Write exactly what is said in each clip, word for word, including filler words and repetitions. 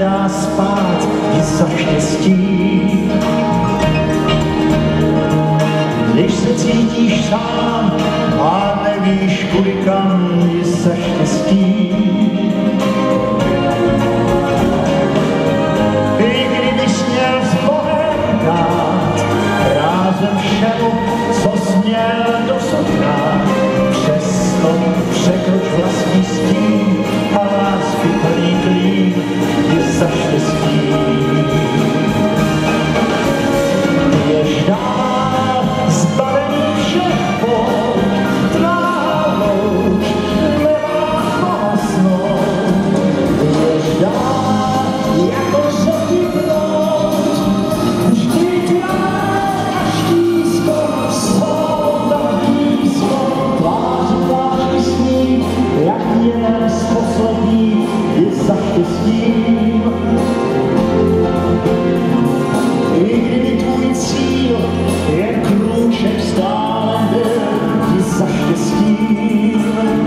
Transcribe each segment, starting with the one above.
nedá spát i za štěstí. Když se cítíš sám a nevíš kudy kam, i za štěstí. I kdybys měl s Bohem dát rázem všemu, co jsi měl dosud dát, přesto překroč vlastní stín a lásky plný klín i za štěstí. Běž dál, zbavený všech pol, tvá louč nemá pohasnout. Běž dál, jako řeky proud, vždy tvá a štízko jsou tak blízko, tvář tvář s ním, jak jen z poslední i za štěstím. I kdyby tvůj cíl jen krůček stále byl i za štěstím.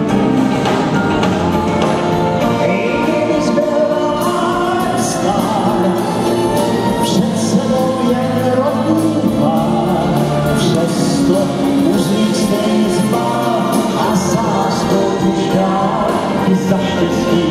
I kdybys byl stál, před sebou jen rovný pár, přesto uzlík stejně zbál a záskou už dál i za štěstím.